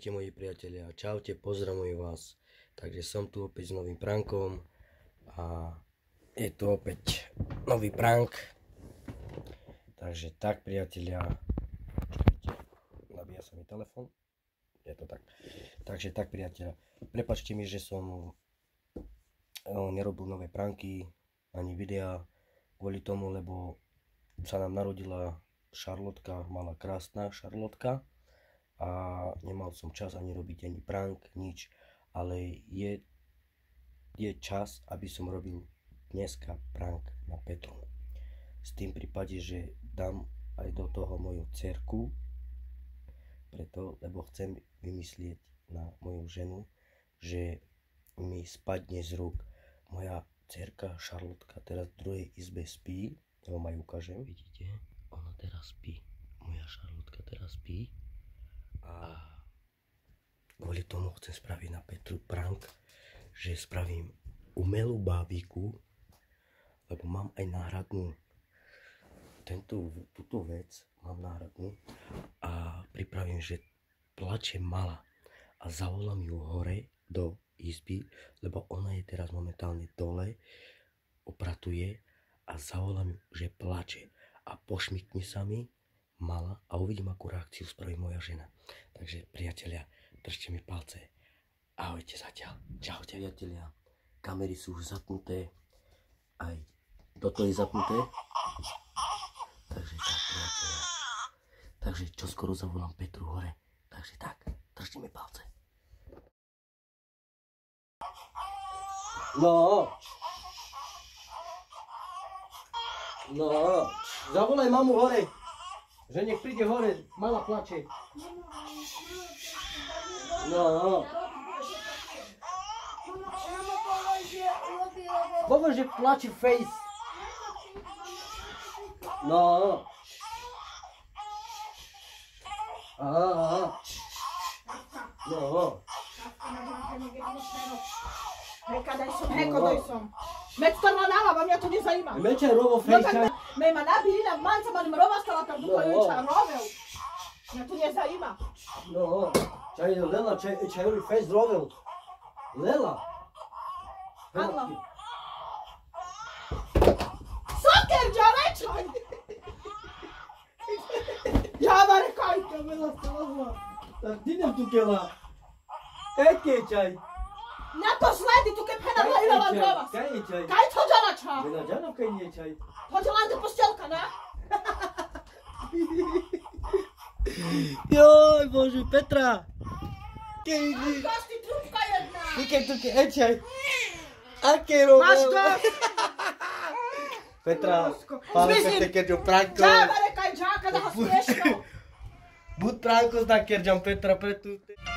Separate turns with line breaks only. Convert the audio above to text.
Ahojte moji priatelia, čaute, pozdravujem vás. Takže som tu opäť s novým prankom a je tu opäť nový prank. Takže tak priatelia, nabíja sa mi telefon, je to tak. Takže tak priatelia, prepáčte mi, že som nerobil nové pranky ani videá kvôli tomu, lebo sa nám narodila Šarlotka, malá krásna Šarlotka. A nemal som čas ani robiť ani prank, nič, ale je čas, aby som robil dneska prank na Petru. S tým prípade, že dám aj do toho moju dcerku, preto, lebo chcem vymyslieť na moju ženu, že mi spadne z rúk. Moja dcerka Šarlotka teraz v druhej izbe spí, ja vám aj ukážem, vidíte, ona teraz spí, moja Šarlotka teraz spí. A kvôli tomu chcem spraviť na Petru prank, že spravím umelú bábiku, lebo mám aj náhradnú, túto vec mám náhradnú a pripravím, že plače mala a zavolám ju hore do izby, lebo ona je teraz momentálne dole, opratuje a zavolám ju, že plače a pošmykne sa mi mala a uvidím, akú reakciu spraví moja žena. Takže priatelia, držte mi palce. Ahojte zatiaľ. Čaute priatelia. Kamery sú už zapnuté. Aj toto je zapnuté. Takže tak priatelia. Takže čoskoro zavolám Petru hore. Takže tak, držte mi palce. No, zavolaj mamu hore. Že nech príde hore, mala plače. No. Povedz, že plače face. No. Aha. No.
Heko, daj som. Meď to naláva, mňa to nezajíma.
Meď aj rovo face.
Mema nabili na manca, ma rova stala tam duchajú, ča rovel. Mňa to nezajíma.
No, čaj Lela, čaj robi face rovel. Lela.
Áno. Soker, ďalečaj! Ja rekaj, to Lela stala.
Tak ty nem tu kela. Eke čaj.
Na to sledi, tu keď pena vlajila vám drova.
Kaj je čaj?
Kaj to ďaleča?
Vena ďalom kaj nie čaj.
Hoď len do postelka, ne?
Joj, Bože, Petra.
Kosti trúbka jedna.
Nikaj tu ke ečaj. Aké rovel.
Máš to?
Petra, pále Petre, keď ju pranko.
Džáva rekaj, džáka, da ho smiešno.
Buď pranko zna, keď ďam Petra pre tu.